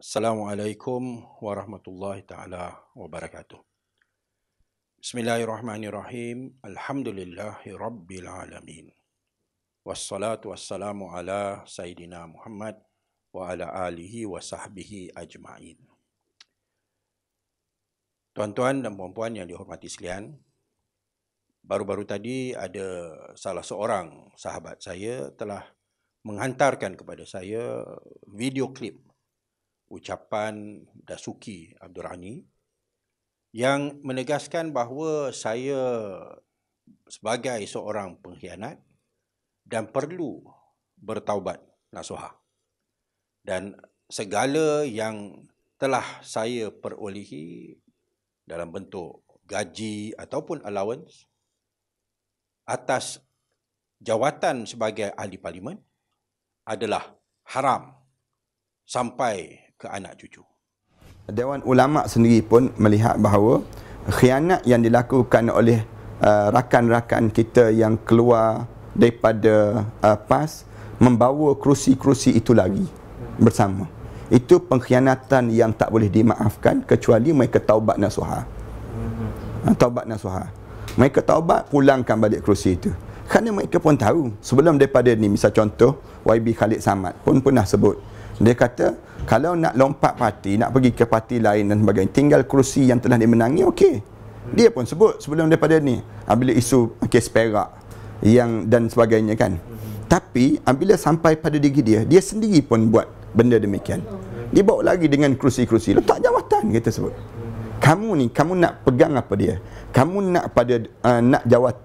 Assalamualaikum warahmatullahi taala wabarakatuh. Bismillahirrahmanirrahim. Alhamdulillahi rabbil alamin. Wassalatu wassalamu ala Sayyidina Muhammad wa ala alihi wa sahbihi ajma'in. Tuan-tuan dan puan-puan yang dihormati sekalian, baru-baru tadi ada salah seorang sahabat saya telah menghantarkan kepada saya video klip ucapan Dasuki Abdul Ghani yang menegaskan bahawa saya sebagai seorang pengkhianat dan perlu bertaubat nasuha. Dan segala yang telah saya perolehi dalam bentuk gaji ataupun allowance atas jawatan sebagai ahli parlimen adalah haram sampai ke anak cucu. Dewan Ulama sendiri pun melihat bahawa khianat yang dilakukan oleh rakan-rakan kita yang keluar daripada PAS membawa kerusi-kerusi itu lagi bersama. Itu pengkhianatan yang tak boleh dimaafkan kecuali mereka taubat nasuha. Taubat nasuha. Mereka taubat, pulangkan balik kerusi itu. Kerana mereka pun tahu sebelum daripada ni, misal contoh YB Khalid Samad pun pernah sebut. Dia kata, kalau nak lompat parti, nak pergi ke parti lain dan sebagainya, tinggal kerusi yang telah dimenangi, okey. Dia pun sebut sebelum daripada ni, bila isu kes Perak yang dan sebagainya kan. Tapi, bila sampai pada diri dia, dia sendiri pun buat benda demikian. Dia bawa lagi dengan kerusi-kerusi, letak jawatan, kita sebut. Kamu ni, kamu nak pegang apa dia? Kamu nak nak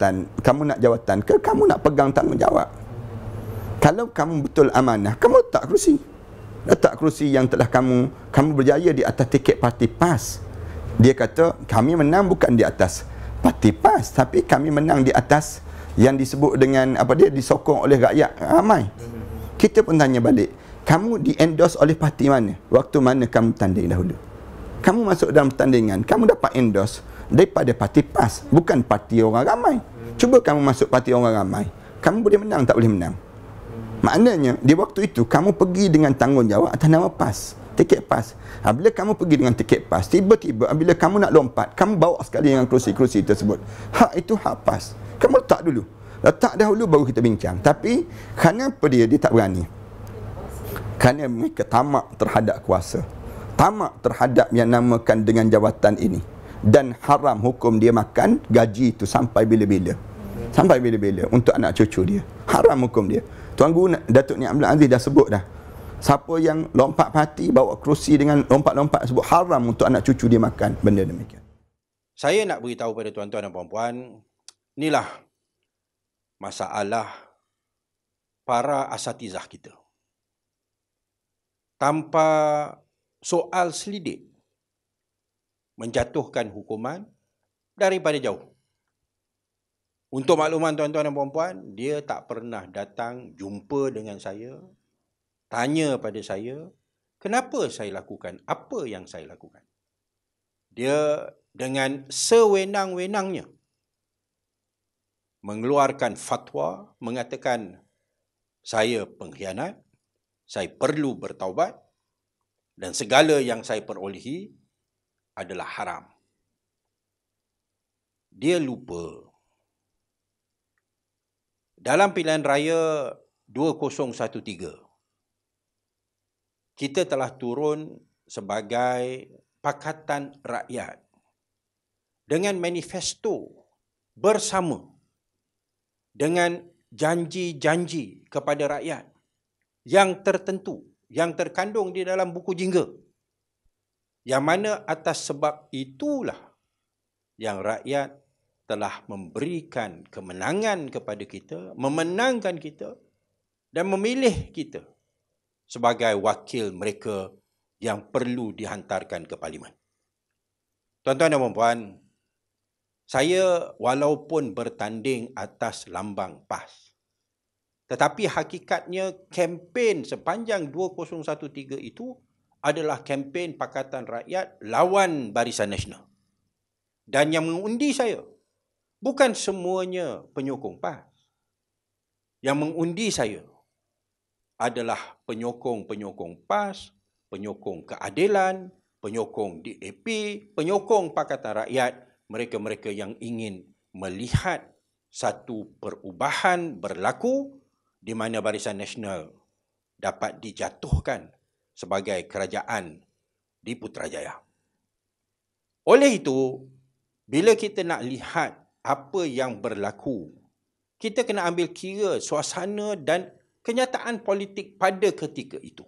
jawatan ke kamu nak pegang tanggungjawab? Kalau kamu betul amanah, kamu letak kerusi. Letak kerusi yang telah kamu berjaya di atas tiket parti PAS. Dia kata, kami menang bukan di atas parti PAS, tapi kami menang di atas yang disebut dengan disokong oleh rakyat ramai. Kita pun tanya balik, kamu di-endorse oleh parti mana? Waktu mana kamu tanding dahulu? Kamu masuk dalam pertandingan, kamu dapat endorse daripada parti PAS, bukan parti orang ramai. Cuba kamu masuk parti orang ramai, kamu boleh menang tak boleh menang? Maknanya, di waktu itu, kamu pergi dengan tanggungjawab atas nama PAS, tiket PAS. Bila kamu pergi dengan tiket PAS, tiba-tiba bila kamu nak lompat, kamu bawa sekali dengan kerusi-kerusi tersebut. Hak itu hak PAS. Kamu letak dulu. Letak dahulu baru kita bincang. Tapi, kenapa dia tak berani? Kerana mereka tamak terhadap kuasa. Tamak terhadap yang namakan dengan jawatan ini. Dan haram hukum dia makan gaji itu sampai bila-bila. Sampai bila-bila untuk anak cucu dia. Haram hukum dia. Tuan Guru Datuk Ni Abdul Aziz dah sebut dah. Siapa yang lompat parti bawa kerusi dengan lompat-lompat sebut haram untuk anak cucu dia makan benda demikian. Saya nak beritahu pada tuan-tuan dan puan-puan, inilah masalah para asatizah kita. Tanpa soal selidik, menjatuhkan hukuman daripada jauh. Untuk makluman tuan-tuan dan puan-puan, dia tak pernah datang jumpa dengan saya, tanya pada saya, kenapa saya lakukan apa yang saya lakukan. Dia dengan sewenang-wenangnya mengeluarkan fatwa, mengatakan saya pengkhianat, saya perlu bertaubat, dan segala yang saya perolehi adalah haram. Dia lupa. Dalam pilihan raya 2013, kita telah turun sebagai Pakatan Rakyat dengan manifesto bersama dengan janji-janji kepada rakyat yang tertentu, yang terkandung di dalam buku jingga. Yang mana atas sebab itulah yang rakyat telah memberikan kemenangan kepada kita, memenangkan kita dan memilih kita sebagai wakil mereka yang perlu dihantarkan ke parlimen. Tuan-tuan dan puan-puan, saya walaupun bertanding atas lambang PAS, tetapi hakikatnya kempen sepanjang 2013 itu adalah kempen Pakatan Rakyat lawan Barisan Nasional. Dan yang mengundi saya bukan semuanya penyokong PAS. Yang mengundi saya adalah penyokong-penyokong PAS, penyokong keadilan, penyokong DAP, penyokong Pakatan Rakyat, mereka-mereka yang ingin melihat satu perubahan berlaku di mana Barisan Nasional dapat dijatuhkan sebagai kerajaan di Putrajaya. Oleh itu, bila kita nak lihat apa yang berlaku, kita kena ambil kira suasana dan kenyataan politik pada ketika itu.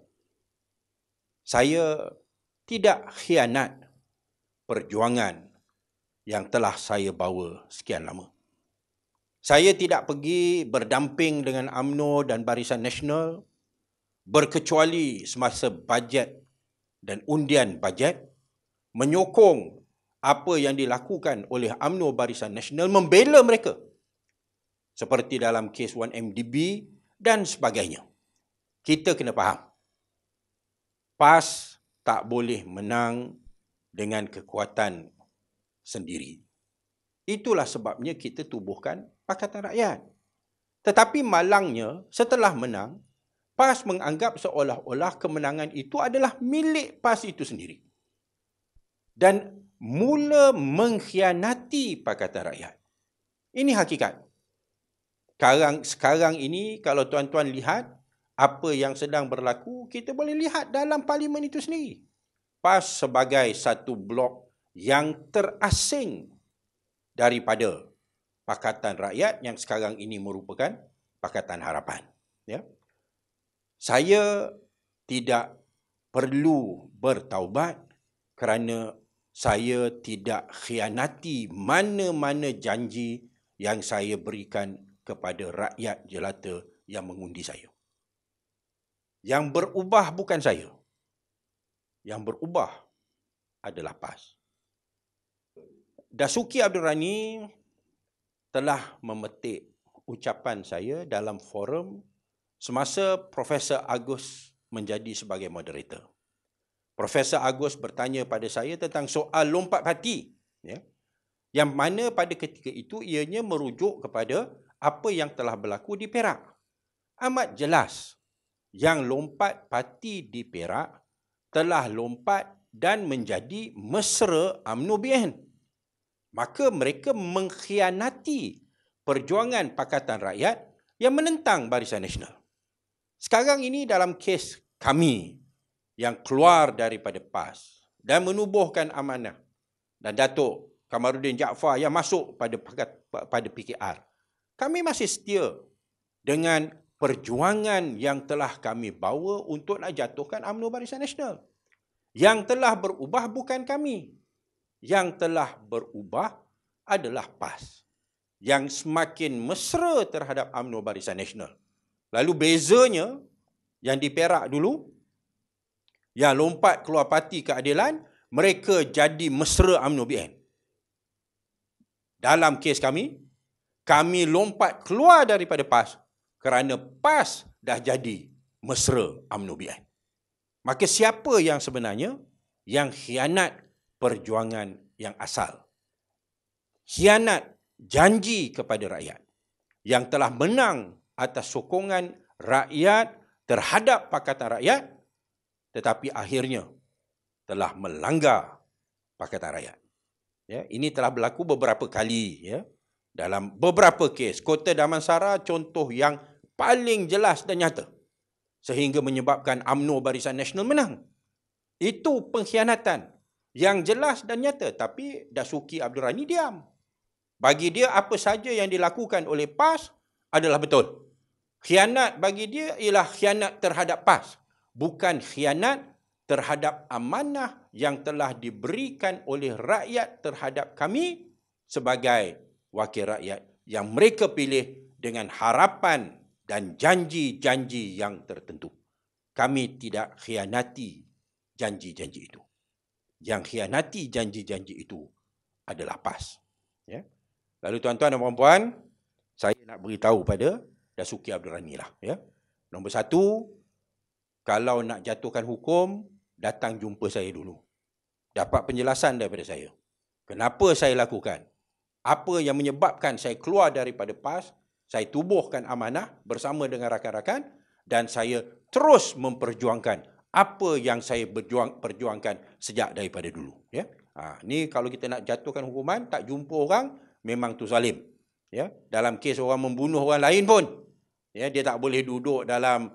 Saya tidak khianat perjuangan yang telah saya bawa sekian lama. Saya tidak pergi berdamping dengan UMNO dan Barisan Nasional berkecuali semasa bajet dan undian bajet, menyokong apa yang dilakukan oleh UMNO Barisan Nasional, membela mereka seperti dalam kes 1MDB dan sebagainya. Kita kena faham, PAS tak boleh menang dengan kekuatan sendiri. Itulah sebabnya kita tubuhkan Pakatan Rakyat. Tetapi malangnya, setelah menang, PAS menganggap seolah-olah kemenangan itu adalah milik PAS itu sendiri. Dan mula mengkhianati Pakatan Rakyat. Ini hakikat. Sekarang ini, kalau tuan-tuan lihat apa yang sedang berlaku, kita boleh lihat dalam parlimen itu sendiri. PAS sebagai satu blok yang terasing daripada Pakatan Rakyat yang sekarang ini merupakan Pakatan Harapan. Ya. Saya tidak perlu bertaubat kerana saya tidak khianati mana-mana janji yang saya berikan kepada rakyat jelata yang mengundi saya. Yang berubah bukan saya. Yang berubah adalah PAS. Dasuki Abdul Rani telah memetik ucapan saya dalam forum semasa Profesor Agus menjadi sebagai moderator. Profesor Agus bertanya pada saya tentang soal lompat parti, ya, yang mana pada ketika itu ianya merujuk kepada apa yang telah berlaku di Perak. Amat jelas yang lompat parti di Perak telah lompat dan menjadi mesra UMNO BN. Maka mereka mengkhianati perjuangan Pakatan Rakyat yang menentang Barisan Nasional. Sekarang ini dalam kes kami yang keluar daripada PAS dan menubuhkan amanah, dan Datuk Kamaruddin Jaafar yang masuk pada PKR, kami masih setia dengan perjuangan yang telah kami bawa untuk nak jatuhkan UMNO Barisan Nasional. Yang telah berubah bukan kami. Yang telah berubah adalah PAS yang semakin mesra terhadap UMNO Barisan Nasional. Lalu bezanya yang di Perak dulu, yang lompat keluar parti keadilan, mereka jadi mesra UMNO BN. Dalam kes kami lompat keluar daripada PAS kerana PAS dah jadi mesra UMNO BN. Maka siapa yang sebenarnya yang khianat perjuangan yang asal? Khianat janji kepada rakyat yang telah menang atas sokongan rakyat terhadap Pakatan Rakyat, tetapi akhirnya telah melanggar Pakatan Rakyat. Ya, ini telah berlaku beberapa kali, ya, dalam beberapa kes. Kota Damansara contoh yang paling jelas dan nyata, sehingga menyebabkan UMNO Barisan Nasional menang. Itu pengkhianatan yang jelas dan nyata, tapi Dasuki Abdul Rani diam. Bagi dia apa saja yang dilakukan oleh PAS adalah betul. Khianat bagi dia ialah khianat terhadap PAS, bukan khianat terhadap amanah yang telah diberikan oleh rakyat terhadap kami sebagai wakil rakyat yang mereka pilih dengan harapan dan janji-janji yang tertentu. Kami tidak khianati janji-janji itu. Yang khianati janji-janji itu adalah PAS. Ya. Lalu tuan-tuan dan puan-puan, saya nak beritahu pada Dasuki Abdul Rani lah. Ya. Nombor satu, kalau nak jatuhkan hukum, datang jumpa saya dulu. Dapat penjelasan daripada saya. Kenapa saya lakukan? Apa yang menyebabkan saya keluar daripada PAS? Saya tubuhkan amanah bersama dengan rakan-rakan dan saya terus memperjuangkan apa yang saya perjuangkan sejak daripada dulu. Ya, ni kalau kita nak jatuhkan hukuman, tak jumpa orang, memang tu zalim. Ya, dalam kes orang membunuh orang lain pun, ya, dia tak boleh duduk dalam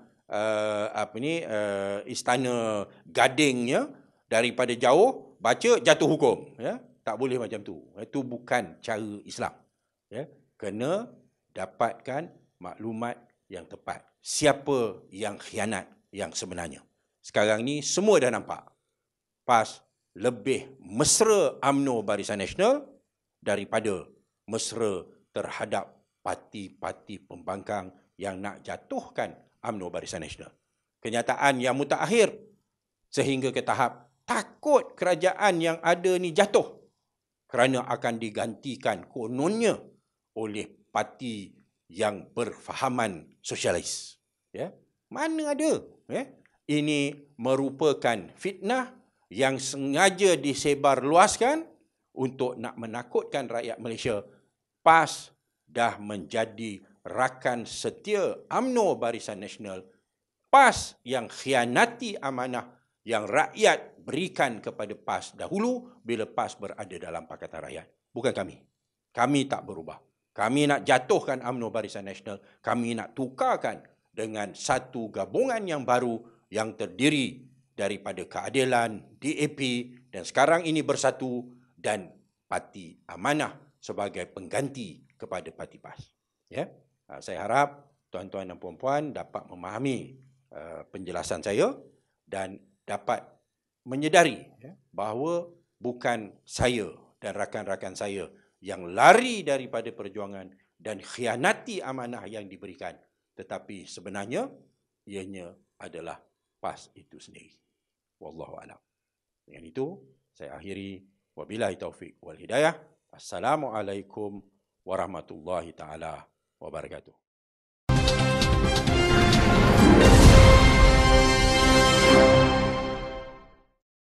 istana gadingnya, daripada jauh baca jatuh hukum. Ya, tak boleh macam tu. Itu bukan cara Islam. Ya, kena dapatkan maklumat yang tepat. Siapa yang khianat yang sebenarnya. Sekarang ni semua dah nampak. PAS lebih mesra UMNO Barisan Nasional daripada mesra terhadap parti-parti pembangkang yang nak jatuhkan UMNO Barisan Nasional. Kenyataan yang mutakhir sehingga ke tahap takut kerajaan yang ada ni jatuh kerana akan digantikan kononnya oleh parti yang berfahaman sosialis. Ya, mana ada? Ya? Ini merupakan fitnah yang sengaja disebarluaskan untuk nak menakutkan rakyat Malaysia. PAS dah menjadi rakan setia UMNO Barisan Nasional. PAS yang khianati amanah yang rakyat berikan kepada PAS dahulu bila PAS berada dalam Pakatan Rakyat. Bukan kami. Kami tak berubah. Kami nak jatuhkan UMNO Barisan Nasional. Kami nak tukarkan dengan satu gabungan yang baru yang terdiri daripada Keadilan, DAP dan sekarang ini Bersatu dan Parti Amanah sebagai pengganti kepada Parti PAS. Ya? Saya harap tuan-tuan dan puan-puan dapat memahami penjelasan saya dan dapat menyedari bahawa bukan saya dan rakan-rakan saya yang lari daripada perjuangan dan khianati amanah yang diberikan. Tetapi sebenarnya ianya adalah PAS itu sendiri. Wallahu a'lam. Dengan itu saya akhiri, wabillahi taufik wal hidayah. Assalamualaikum warahmatullahi taala wabarakatuh.